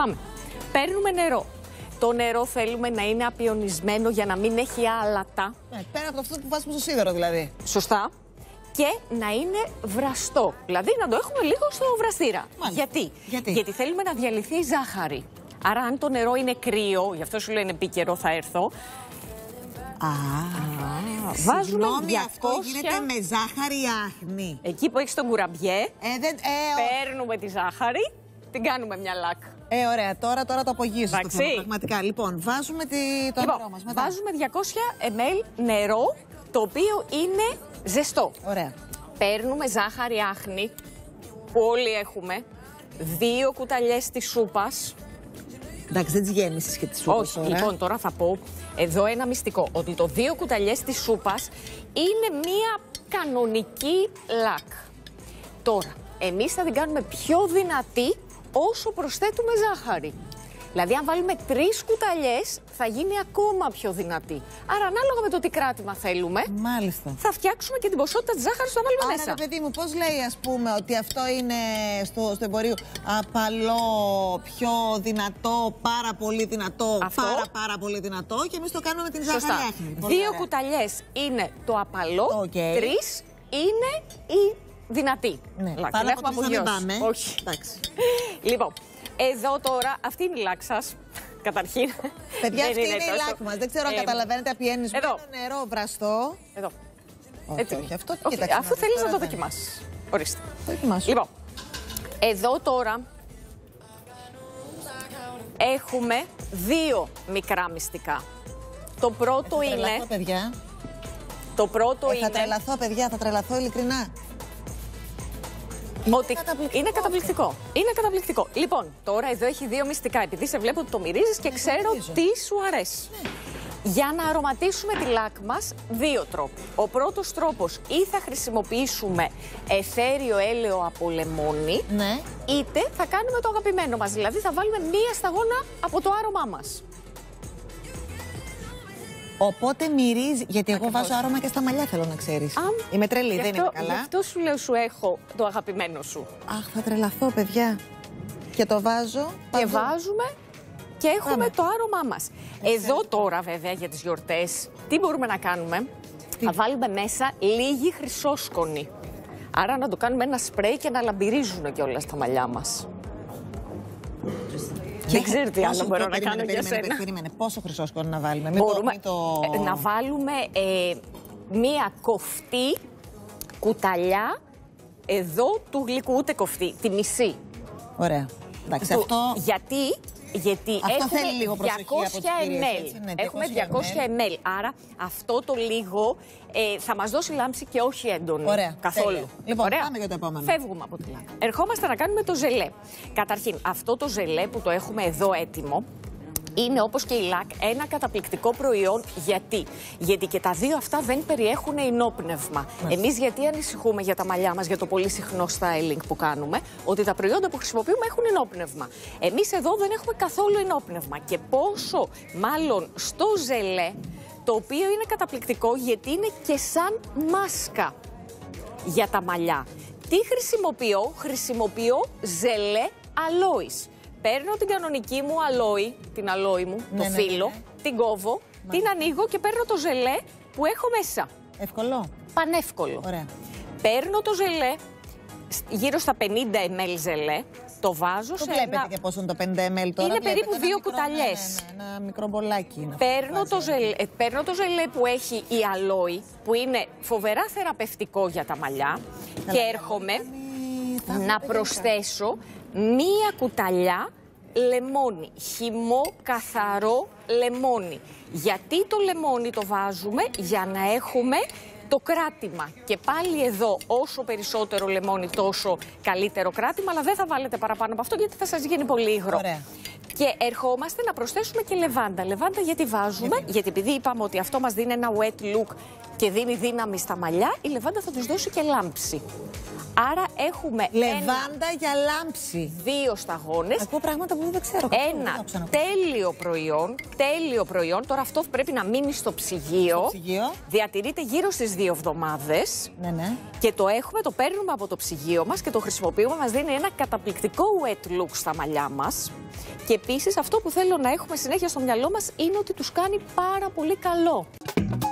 Πάμε. Παίρνουμε νερό. Το νερό θέλουμε να είναι απιονισμένο για να μην έχει άλατα. Πέρα από αυτό που βάζουμε στο σίδερο δηλαδή. Σωστά. Και να είναι βραστό. Δηλαδή να το έχουμε λίγο στο βραστήρα. Γιατί θέλουμε να διαλυθεί η ζάχαρη. Άρα αν το νερό είναι κρύο, γι' αυτό σου λέω είναι επίκαιρο, θα έρθω. Βάζουμε 200... αυτό γίνεται με ζάχαρη άχνη. Εκεί που έχεις τον κουραμπιέ, παίρνουμε τη ζάχαρη, την κάνουμε μια λακ. Ωραία, τώρα το απογείζω στο θέμα, πραγματικά. Λοιπόν, βάζουμε το νερό μας. Μετά. Βάζουμε 200 ml νερό, το οποίο είναι ζεστό. Ωραία. Παίρνουμε ζάχαρη άχνη, που όλοι έχουμε, 2 κουταλιές της σούπας. Εντάξει, δεν τις γέμισες και τις σούπες. Όχι, τώρα. Λοιπόν, τώρα θα πω εδώ ένα μυστικό, ότι το 2 κουταλιές της σούπας είναι μία κανονική λακ. Τώρα, εμείς θα την κάνουμε πιο δυνατή όσο προσθέτουμε ζάχαρη. Δηλαδή, αν βάλουμε 3 κουταλιές, θα γίνει ακόμα πιο δυνατή. Άρα, ανάλογα με το τι κράτημα θέλουμε, μάλιστα, θα φτιάξουμε και την ποσότητα της ζάχαρης που θα βάλουμε μέσα. Άρα, παιδί μου, πώς λέει, ας πούμε, ότι αυτό είναι στο εμπορίο απαλό, πιο δυνατό, πάρα πολύ δυνατό, πάρα πολύ δυνατό, και εμείς το κάνουμε με την ζάχαρη άχνη. 2 κουταλιές είναι το απαλό, 3 είναι η δυνατή. Ναι, πάρα από δεν πάμε. Όχι. Λοιπόν, εδώ τώρα, αυτή είναι η λάκ σας. Καταρχήν. Παιδιά, αυτή είναι η λάκ μας. Δεν ξέρω αν καταλαβαίνετε, απιενισμένο νερό βραστό. Εδώ. Όχι, αυτό αφού θέλεις να το δοκιμάσεις. Ορίστε. Λοιπόν, εδώ τώρα έχουμε 2 μικρά μυστικά. Το πρώτο είναι... παιδιά. Το πρώτο είναι... Θα τρελαθώ, παιδιά, θα τρελαθώ ειλικρινά. Ότι είναι καταπληκτικό. Είναι καταπληκτικό. Λοιπόν, τώρα εδώ έχει 2 μυστικά. Επειδή σε βλέπω ότι το μυρίζεις και ξέρω τι σου αρέσει. Για να αρωματίσουμε τη λάκ μας, 2 τρόποι. Ο πρώτος τρόπος, ή θα χρησιμοποιήσουμε εθέριο έλαιο από λεμόνι, είτε θα κάνουμε το αγαπημένο μας. Δηλαδή θα βάλουμε 1 σταγόνα από το άρωμά μας. Οπότε μυρίζει, γιατί εγώ βάζω άρωμα και στα μαλλιά, θέλω να ξέρεις. Είμαι τρελή, δεν είμαι καλά. Γι' αυτό σου λέω, σου έχω το αγαπημένο σου. Αχ, θα τρελαθώ, παιδιά. Και το βάζω. Και βάζουμε και έχουμε το άρωμά μας. Εδώ τώρα, βέβαια, για τις γιορτές, τι μπορούμε να κάνουμε? Θα βάλουμε μέσα λίγη χρυσόσκονη. Άρα να το κάνουμε ένα σπρέι και να λαμπυρίζουν κιόλας τα μαλλιά μας. Δεν ξέρω τι άλλο μπορώ να κάνω για σένα. Περίμενε, πόσο χρυσόσκονη να βάλουμε? Μπορούμε να βάλουμε 1 κοφτή κουταλιά εδώ του γλυκού, ούτε κοφτή, τη μισή. Ωραία. Εντάξει, Γιατί αυτό θέλει λίγο προσοχή 200 ml. Έχουμε 200 ml. Άρα αυτό το λίγο θα μας δώσει λάμψη και όχι έντονη. Καθόλου. Τέλεια. Λοιπόν, πάμε για το επόμενο. Φεύγουμε από τη λάκ. Ερχόμαστε να κάνουμε το ζελέ. Καταρχήν, αυτό το ζελέ που το έχουμε εδώ έτοιμο, είναι όπως και η λάκ ένα καταπληκτικό προϊόν. Γιατί και τα 2 αυτά δεν περιέχουν ενόπνευμα. Εμείς γιατί ανησυχούμε για τα μαλλιά μας, για το πολύ συχνό styling που κάνουμε, ότι τα προϊόντα που χρησιμοποιούμε έχουν ενόπνευμα. Εμείς εδώ δεν έχουμε καθόλου ενόπνευμα. Και πόσο μάλλον στο ζελέ, το οποίο είναι καταπληκτικό γιατί είναι και σαν μάσκα για τα μαλλιά. Τι χρησιμοποιώ? Χρησιμοποιώ ζελέ αλόης. Παίρνω την κανονική μου αλόη, την αλόη μου, το φύλλο, την κόβω, την ανοίγω και παίρνω το ζελέ που έχω μέσα. Εύκολο. Πανεύκολο. Ωραία. Παίρνω το ζελέ, γύρω στα 50 ml ζελέ, το βάζω σε ένα... Βλέπετε και πόσο είναι το 50 ml τώρα? Είναι περίπου 2 κουταλιές. Ένα μικρό μπολάκι είναι. Παίρνω το ζελέ που έχει η αλόη, που είναι φοβερά θεραπευτικό για τα μαλλιά, και έρχομαι να προσθέσω 1 κουταλιά λεμόνι, χυμό καθαρό λεμόνι. Γιατί το λεμόνι το βάζουμε? Για να έχουμε το κράτημα. Και πάλι εδώ, όσο περισσότερο λεμόνι, τόσο καλύτερο κράτημα, αλλά δεν θα βάλετε παραπάνω από αυτό, γιατί θα σας γίνει πολύ υγρό. Ωραία. Και ερχόμαστε να προσθέσουμε και λεβάντα. Λεβάντα γιατί βάζουμε? Γιατί επειδή είπαμε ότι αυτό μας δίνει ένα wet look και δίνει δύναμη στα μαλλιά, η λεβάντα θα τους δώσει και λάμψη. Άρα έχουμε λεβάντα για λάμψη. 2 σταγόνες. Ακούω πράγματα που δεν ξέρω. Ένα τέλειο προϊόν. Τώρα αυτό πρέπει να μείνει στο ψυγείο. Διατηρείται γύρω στις 2 εβδομάδες. Ναι. Και το παίρνουμε από το ψυγείο μας και το χρησιμοποιούμε. Μας δίνει ένα καταπληκτικό wet look στα μαλλιά μας. Και επίσης αυτό που θέλω να έχουμε συνέχεια στο μυαλό μας είναι ότι τους κάνει πάρα πολύ καλό.